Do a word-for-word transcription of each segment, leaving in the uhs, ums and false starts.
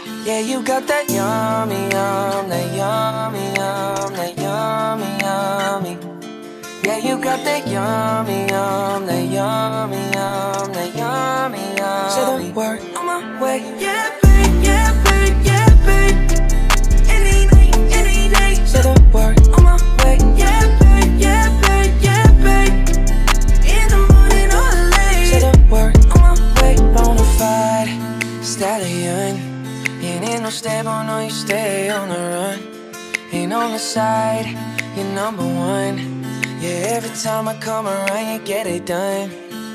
Yeah, you got that yummy, yum, that yummy, yum, that yummy, yummy. Yeah, you got that yummy, yum, that yummy, yum, that yummy, yummy. Say the word on my way. Yeah, babe, yeah, babe, yeah, babe. Any night, any day. Say the word on my way. Yeah, babe, yeah, babe, yeah, babe. In the morning or late. Say the word on my way. Bonafide stallion. Ain't in no stable, no, you stay on the run. Ain't on the side, you're number one. Yeah, every time I come around, you get it done.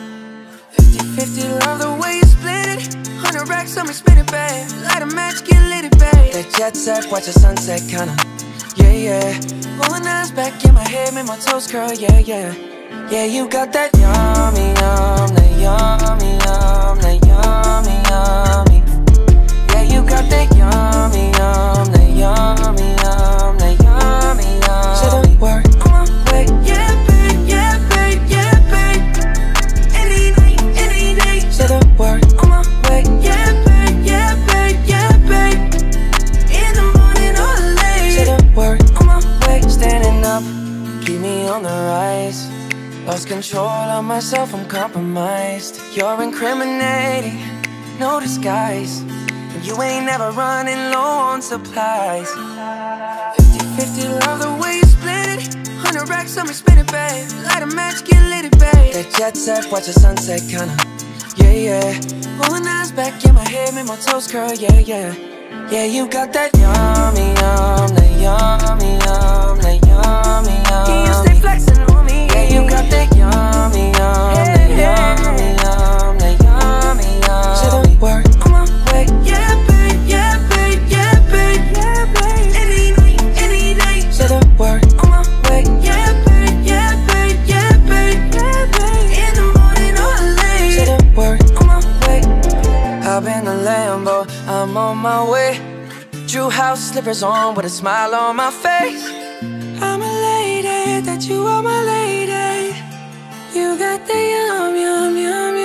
Fifty fifty, love the way you split it. Hundred racks on me, spin it, babe. Light a match, get lit, babe. That jet set, watch the sunset, kinda. Yeah, yeah. Rolling eyes back in my head, make my toes curl, yeah, yeah. Yeah, you got that yummy, yum, that yummy, yum, that yummy, yummy. Yeah, you got that yummy, yum, that yummy, yum, that yummy, yummy. Say the word on my way. Yeah, babe, yeah, babe, yeah, babe. Any night, any day. Say the word on my way. Yeah, babe, yeah, babe, yeah, babe. In the morning or late. Say the word on my way. Standing up, keep me on the rise. Lost control of myself, I'm compromised. You're incriminating, no disguise. You ain't never running low on supplies. Fifty fifty, love the way you split it. Hundred racks on me, spin it, babe. Light a match, get lit, babe. That jet set, watch the sunset, kinda. Yeah, yeah. Rolling eyes back in my head, make my toes curl, yeah, yeah. Yeah, you got that yummy, yum, that yummy, yum, that yummy, yum. Can you stay flexing on me? Yeah, you got that yummy, yum, yeah, that yummy, yum, that yummy, yum. Say the word on my way. Yeah, babe, yeah, babe, yeah, babe, yeah, babe. Any night, any day. Say the word on my way. Yeah, babe, yeah, babe, yeah, babe, yeah, babe. In the morning or late. Say the word on my way. Hop in the Lambo, I'm on my way. Drew house slippers on with a smile on my face. I'm elated that you are my lady. You got the yum, yum, yum,